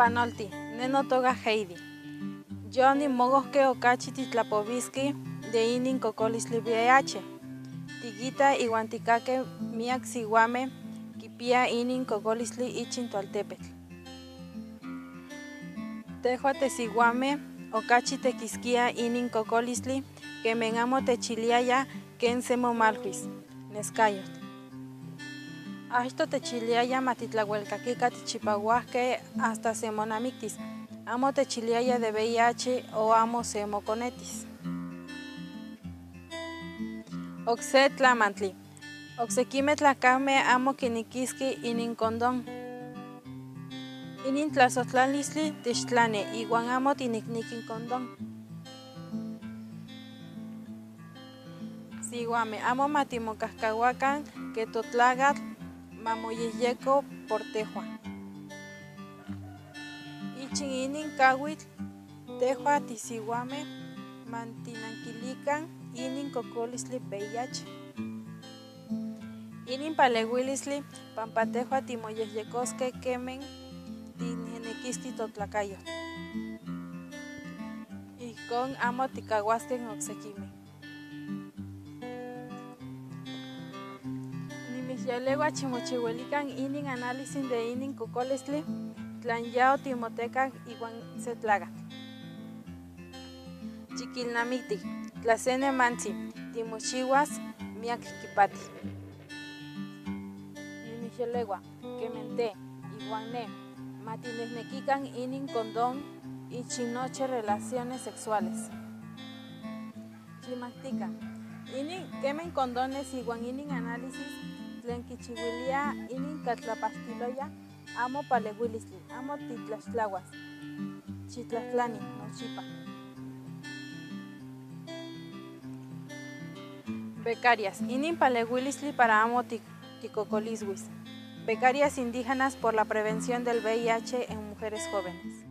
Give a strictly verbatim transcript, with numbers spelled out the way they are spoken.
Panolti, neno toga Heidi. Johnny mogosque okachi titlapovisqui de inin cocolisli V I H. Tiguita iguanticake miak siuame kipia inin cocolisli ichin Tualtepetl. Tehua tesiuame okachi tequisquia inin cocolisli que menamo techiliaya ken semomalhuis, nescayot. Achto techiliaya matitlahuelcaquica tichipauasque hasta semonamictis. Amo techiliaya de V I H o amo semoconetis. Oxe tlamantli. Oxequime tlacame amo quiniquisqui inin condón. Inin tlasotlalisli tixtlane iguan amo tinicniquin condón. Siuame amo matimocascahuacan que totlagat mamoyeyeco por tehua. Ichin inin cahuitl tehua tisiuame mantinanquilican inin cocolisli V I H. Inin palehuilisli pampa tehua timoyeyecosque quemen tingenequisqui totlacayo. Icon amo ticahuasque en oxequime. Nimixyalegua chimochihuelican inin análisis de inin cocolisli tlan yao timoteca iguan setlagat. Chiquilnamictic, tlacene mansi, timochihuas miak kipati. Nimixyalegua, quemente, iguan ne, matinecnequican inin condón y chinoche relaciones sexuales. Chimactica, inin quemen condones iguan inin análisis tlen kichihuilia inin catlapastiloya amo palehuilisli, amo titlaxtlahuas, chitlatlani, nochipa. Becarias, inin palehuilisli para amo ticocolishuis. Becarias indígenas por la prevención del V I H en mujeres jóvenes.